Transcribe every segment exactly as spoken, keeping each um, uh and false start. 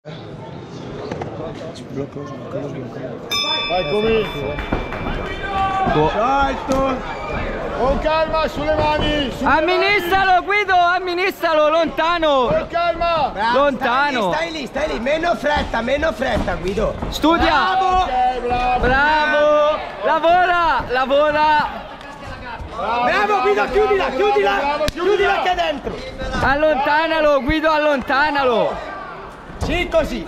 Vai, comincia. Salto. Con calma, sulle mani. Sulle amministralo, mani. Guido, amministralo, lontano. Con calma. Bravo, lontano. Stai lì, stai lì, stai lì. Meno fretta, meno fretta, Guido. Studia. Bravo. Okay, bravo. Bravo. Lavora, lavora. Bravo, bravo Guido, chiudila, bravo, chiudila. bravo, Chiudila che è dentro. Allontanalo, Guido, allontanalo. Sì, così.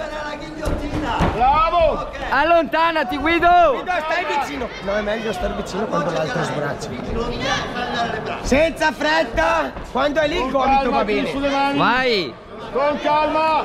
Bravo. Allontanati, Guido. Guido, stai vicino. No, è meglio stare vicino quando l'altro sbraccia. Senza fretta. Quando è lì il Con gomito calma, va qui bene. sulle mani. Vai. Con calma.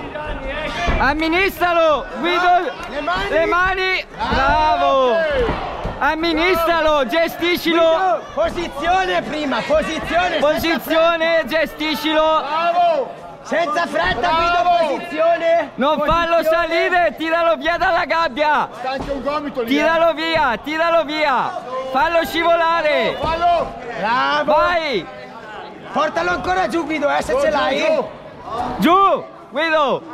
Amministralo, Guido. Le mani. Le mani. Bravo. Ok. Amministralo, gestiscilo. Guido, posizione prima, posizione. Posizione, gestiscilo. Bravo. Senza fretta, Bravo. Guido, posizione. Non fallo Posizione. salire, tiralo via dalla gabbia. Sta anche un gomito lì. Tiralo via, tiralo via. Fallo scivolare. Fallo. Bravo. Vai. Portalo ancora giù, Guido, eh, se ce l'hai. Giù, Guido.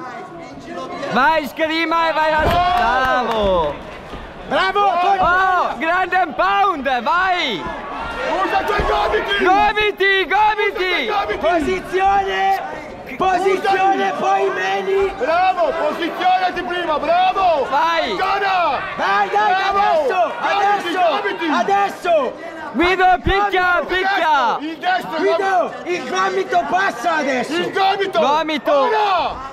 Vai, scrima e vai al... Bravo. Bravo. Oh, grande pound, vai. Usa i tuoi gomiti. Gomiti, gomiti. Gomiti. Posizione. Posizione, poi meni. Bravo, posizionati prima, bravo. Vai. Ancora. Dai, dai, Bravo. adesso, Gomiti, adesso, adesso. Guido, picchia, picchia. Il destro, il Guido, il gomito passa adesso. Il gomito. Gomito. Ora.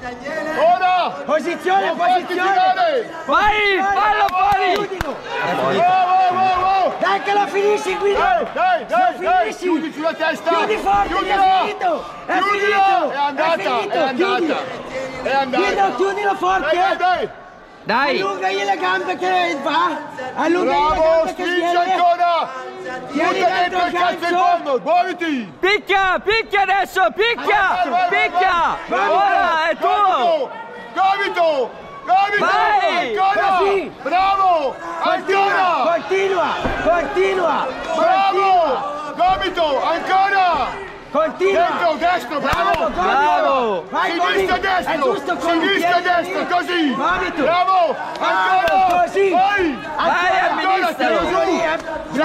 Ora. Posizione, Non farti posizione. tirare. Vai, fallo fuori. Chiudilo. Bravo, bravo. Dai che la finisci, Guido. Dai, dai, dai, Lo dai, finisci. chiudi sulla testa. Chiudi forte, che Chiudila. è finito. È Chiudila. finito. È andata, È finito. è andata. Chiudi. È andata. Guido, chiudilo forte. Dai, dai, dai. Dai. Allungagli le gambe che va. Allungagli le Bravo, gambe che spingi viene. ancora. Tieni Butta dentro dentro il il calcio in gancio. fondo, muoviti. Picchia, picchia adesso, picchia, Vai, vai, vai, picchia. vai. Ora è tuo. Gomito, gomito, Vai. ancora. Così. Bravo, Continua, ancora. continua, continua. Bravo, gomito, ancora. Continua. Dentro, destro, bravo. Gomito. Bravo. Vai, Sinistra, gomito. È destro, giusto con sinistra, i piedi. destro, così. Gomito. Bravo, ancora. Bravo, così. Vai. Vai, Ancora, amministralo. tienilo lì, eh.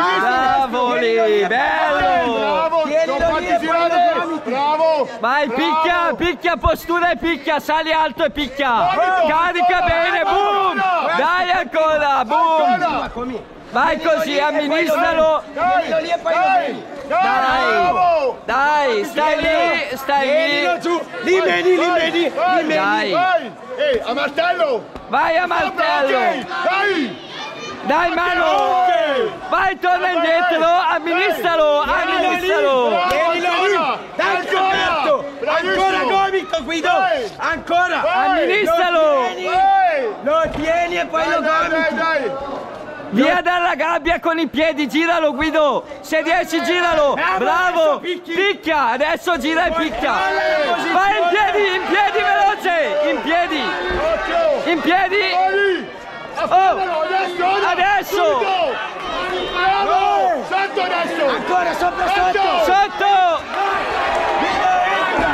Bravo lì, bello. Bravo, Tienilo non lì farti e poi girare. lo gomiti. Bravo. Vai, bravo. picchia, picchia, postura e picchia, sali alto e picchia. Gomito, Carica ancora, bene, boom. ancora. Dai ancora, boom. Ancora. Come? Vai Tienilo così, lì e poi lo amministralo. Tienilo lì e poi lo Dai, meni. dai, bravo. Dai, stai lì, stai Tienilo lì. giù. Li meni, li meni, li Vai, meni. Dai. vai. Ehi, a martello. Vai a Ok, martello. dai. Dai mano. Ok. Vai, torna indietro, amministralo, amministralo. Tienilo lì. Dai, Ancora. Roberto. Bravissimo. Ancora gomito, Guido. Vai. Ancora. Vai. Amministralo. Lo tieni. Vai. Lo tieni e poi lo Dai, dai, gomiti. dai. Via dalla gabbia con i piedi, giralo Guido. Se riesci giralo. Bravo, Bravo. adesso picchi. Picchia, adesso gira e picchia. Vai. Vai in piedi, in piedi veloce. In piedi. Occhio. In piedi. Vai. Oh, Adesso, ora. adesso. Subito. Bravo. Sotto adesso. Ancora sopra sotto. Sotto. Sotto. Guido entra.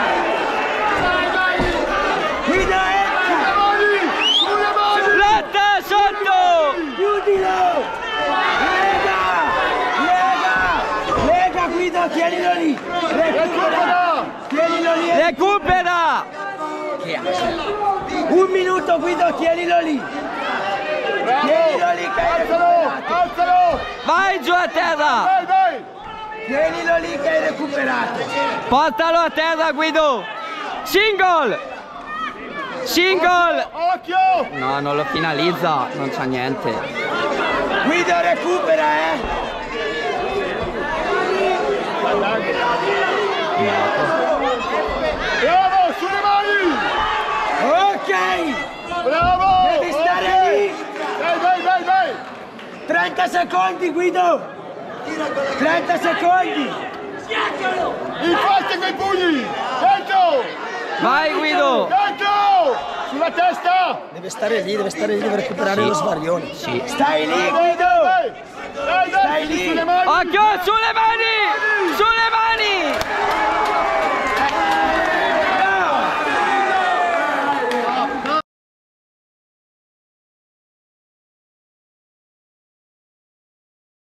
Guido entra. Sulle mani. Sulle mani. Lotta sotto. Chiudilo. Lega. Lega. Lega, Guido, tienilo lì. Recupera. Tienilo lì. Recupera. Un minuto, Guido, tienilo lì. Bravo. Tienilo lì che hai Alzalo. recuperato. Alzalo. Vai giù a terra. Dai, dai. Tienilo lì che hai recuperato. Portalo a terra Guido. Single. Single. Occhio. No, non lo finalizza, non c'ha niente. Guido recupera, eh. Bravo, sulle mani. Ok. Bravo. Devi stare ok. lì. Dai, dai, dai, dai. trenta secondi, Guido. trenta secondi. In faccia con i pugni. Dentro. Vai Guido. Dentro. Sulla testa. Deve stare lì, deve stare lì, deve recuperare Sì. lo svarione. Sì. Stai lì, Dai, Guido. dai, dai, dai, Stai lì. sulle mani. Occhio sulle mani.